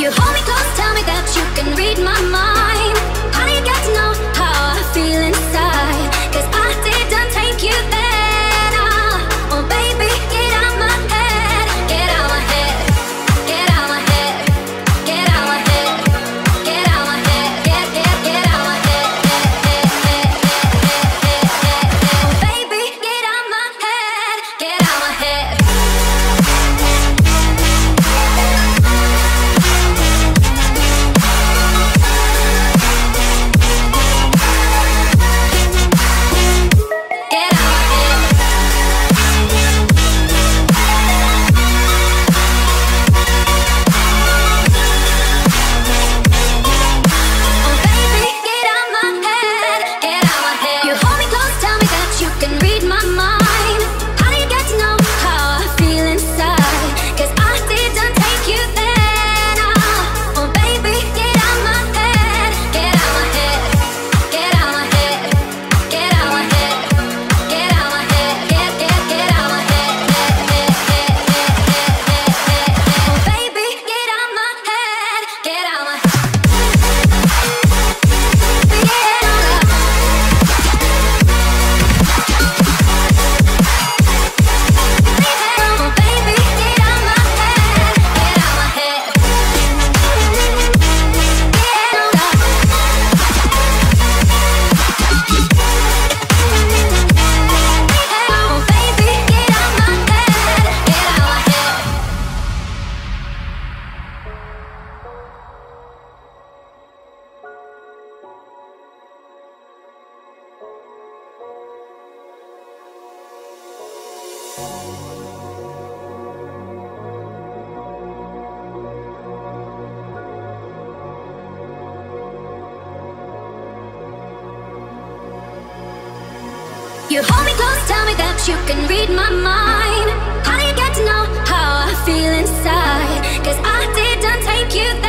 You hold me close, tell me that you can read my mind. How do you get to know how I feel inside? 'Cause I didn't take you there. Nah. Oh baby, get out my head, get out my head, get out my head, get out my head, get out my head, get out my head, oh baby, get out my head, get out my head. You hold me close, tell me that you can read my mind. How do you get to know how I feel inside? 'Cause I didn't take you there.